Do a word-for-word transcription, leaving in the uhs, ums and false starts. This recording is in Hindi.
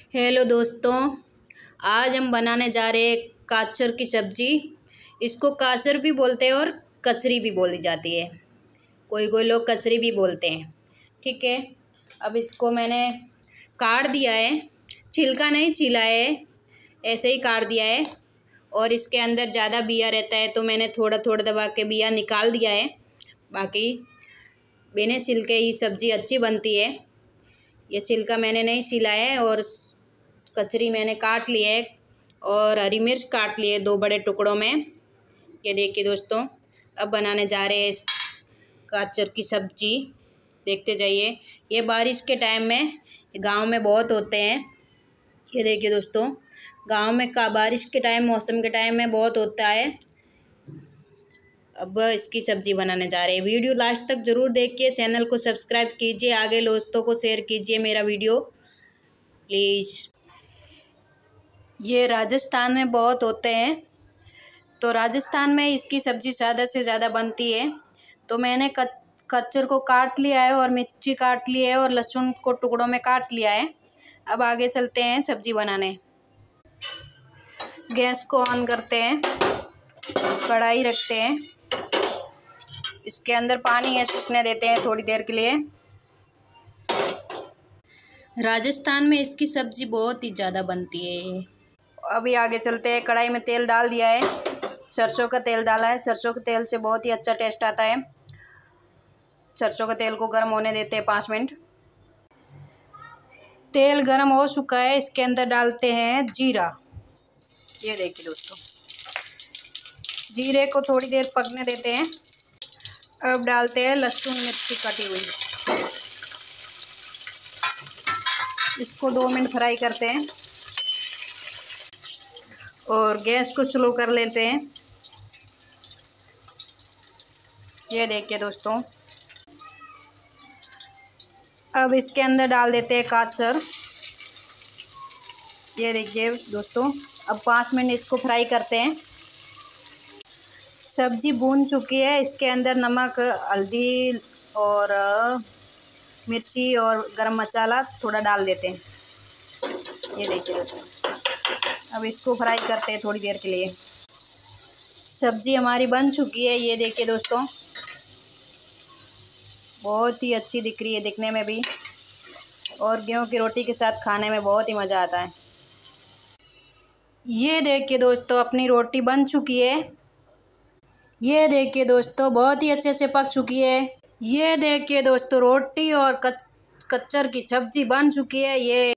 हेलो दोस्तों, आज हम बनाने जा रहे हैं काचर की सब्ज़ी। इसको काचर भी बोलते हैं और कचरी भी बोली जाती है। कोई कोई लोग कचरी भी बोलते हैं। ठीक है, अब इसको मैंने काट दिया है, छिलका नहीं छिला है, ऐसे ही काट दिया है। और इसके अंदर ज़्यादा बिया रहता है तो मैंने थोड़ा थोड़ा दबा के बिया निकाल दिया है। बाकी बिना छिलके ही सब्ज़ी अच्छी बनती है। ये छिलका मैंने नहीं छिला है और कचरी मैंने काट ली है और हरी मिर्च काट ली है दो बड़े टुकड़ों में। ये देखिए दोस्तों, अब बनाने जा रहे हैं इस काचर की सब्ज़ी। देखते जाइए। ये बारिश के टाइम में गांव में बहुत होते हैं। ये देखिए दोस्तों, गांव में का बारिश के टाइम मौसम के टाइम में बहुत होता है। अब इसकी सब्ज़ी बनाने जा रहे हैं। वीडियो लास्ट तक ज़रूर देखिए। चैनल को सब्सक्राइब कीजिए, आगे दोस्तों को शेयर कीजिए मेरा वीडियो प्लीज़। ये राजस्थान में बहुत होते हैं, तो राजस्थान में इसकी सब्ज़ी ज़्यादा से ज़्यादा बनती है। तो मैंने कच्चर को काट लिया है और मिर्ची काट ली है और लहसुन को टुकड़ों में काट लिया है। अब आगे चलते हैं सब्ज़ी बनाने। गैस को ऑन करते हैं, कढ़ाई रखते हैं, इसके अंदर पानी है सूखने देते हैं थोड़ी देर के लिए। राजस्थान में इसकी सब्ज़ी बहुत ही ज़्यादा बनती है। अभी आगे चलते हैं। कढ़ाई में तेल डाल दिया है, सरसों का तेल डाला है। सरसों के तेल से बहुत ही अच्छा टेस्ट आता है। सरसों के तेल को गर्म होने देते हैं पाँच मिनट। तेल गर्म हो चुका है, इसके अंदर डालते हैं जीरा। ये देखिए दोस्तों, जीरे को थोड़ी देर पकने देते हैं। अब डालते हैं लहसुन मिर्ची कटी हुई, इसको दो मिनट फ्राई करते हैं और गैस को स्लो कर लेते हैं। ये देखिए दोस्तों, अब इसके अंदर डाल देते हैं काचर। ये देखिए दोस्तों, अब पाँच मिनट इसको फ्राई करते हैं। सब्जी भून चुकी है, इसके अंदर नमक, हल्दी और मिर्ची और गरम मसाला थोड़ा डाल देते हैं। ये देखिए दोस्तों, अब इसको फ्राई करते हैं थोड़ी देर के लिए। सब्जी हमारी बन चुकी है। ये देखिए दोस्तों, बहुत ही अच्छी दिख रही है दिखने में भी, और गेहूं की रोटी के साथ खाने में बहुत ही मज़ा आता है। ये देखिए दोस्तों, अपनी रोटी बन चुकी है। ये देखिए दोस्तों, बहुत ही अच्छे से पक चुकी है। ये देखिए दोस्तों, रोटी और कच कच्चर की सब्ज़ी बन चुकी है। ये